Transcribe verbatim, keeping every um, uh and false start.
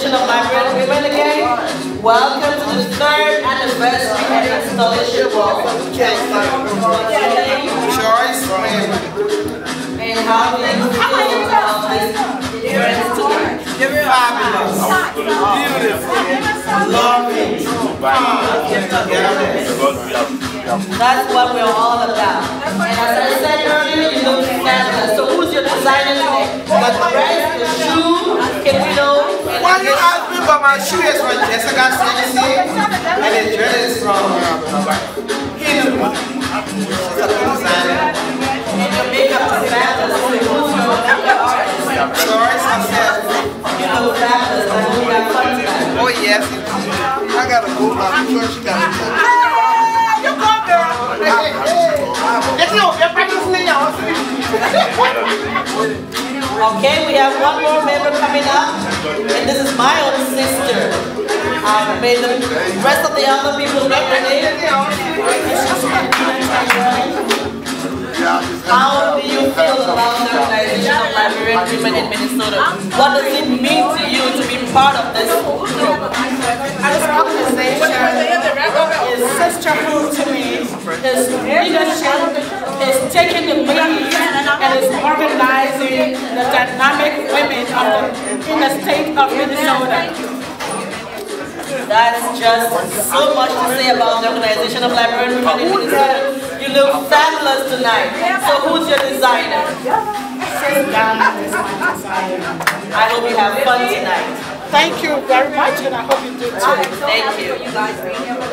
Organization of Liberian Women again. Welcome to the third anniversary of Installation Wall. Choice. And how do you feel about this event tonight? Fabulous. Beautiful. Loving. That's what we're all about. And as I said earlier, you look fabulous. So who's your designer today? The dress, the shoe, can we know? Why you ask me about my shoe? Is from Jessica Sexy, and the dress is from Hidden. She's a good designer. And your makeup is fabulous. Who's your makeup artist? Choice herself. You look fabulous. I hope you have fun tonight. Oh yes. I gotta go now. I'm sure she got it. You go, girl. Hey, hey. You're practicing now. Okay, we have one more member coming up, and this is my own sister. Um, may the rest of the other people get their name. How do you feel about the Organization of Liberian Women in Minnesota? What does it mean to you to be part of this group? This organization is sisterhood to me. It's leadership, it's taking the lead, and it's organizing the dynamic women of the, in the state of Minnesota. That's just so much to say about the Organization of Liberian Women in Minnesota. You look fabulous tonight. So who's your designer? I hope you have fun tonight. Thank you very much, and I hope you do too. Thank you.